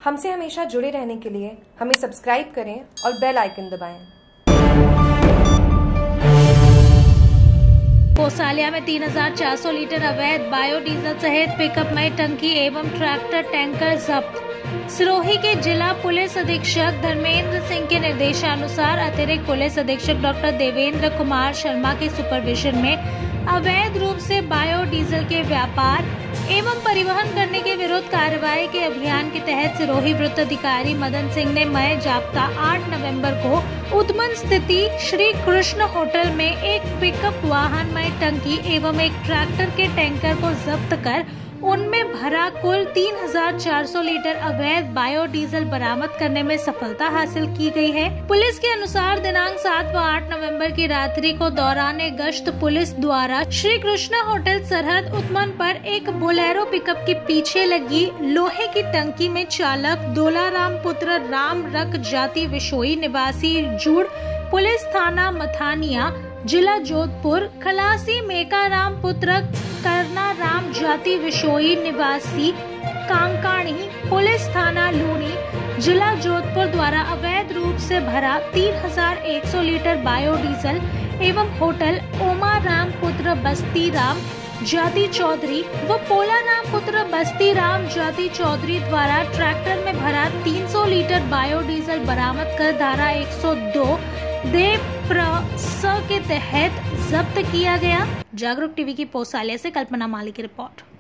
हमसे हमेशा जुड़े रहने के लिए हमें सब्सक्राइब करें और बेल आइकन दबाएं। पोसालिया में 3,400 लीटर अवैध बायोडीजल सहित पिकअप में टंकी एवं ट्रैक्टर टैंकर जब्त। सिरोही के जिला पुलिस अधीक्षक धर्मेंद्र सिंह के निर्देशानुसार अतिरिक्त पुलिस अधीक्षक डॉक्टर देवेंद्र कुमार शर्मा के सुपरविजन में अवैध रूप से बायोडीजल के व्यापार एवं परिवहन करने के विरुद्ध कार्रवाई के अभियान के तहत सिरोही वृत्त अधिकारी मदन सिंह ने मई जाब्ता 8 नवंबर को उदमन स्थिति श्री कृष्ण होटल में एक पिकअप वाहन में टंकी एवं एक ट्रैक्टर के टैंकर को जब्त कर उनमें भरा कुल 3,400 लीटर अवैध बायोडीजल बरामद करने में सफलता हासिल की गई है। पुलिस के अनुसार दिनांक 7 व 8 नवंबर की रात्रि को दौरान गश्त पुलिस द्वारा श्री कृष्ण होटल सरहद उदमन पर एक बोलेरो पिकअप के पीछे लगी लोहे की टंकी में चालक दोलाराम पुत्र राम रक जाति विशोई निवासी जूड़ पुलिस थाना मथानिया जिला जोधपुर खलासी मेकाराम पुत्र करना राम जाति विशोई निवासी कांकाणी पुलिस थाना लूनी जिला जोधपुर द्वारा अवैध रूप से भरा 3,100 लीटर बायोडीजल एवं होटल ओमा राम पुत्र बस्ती राम जाति चौधरी व पोला राम पुत्र बस्ती राम जाति चौधरी द्वारा ट्रैक्टर में भरा 300 लीटर बायोडीजल बरामद कर धारा 102 देव के तहत जब्त किया गया। जागरूक टीवी की पोसालिया से कल्पना माली की रिपोर्ट।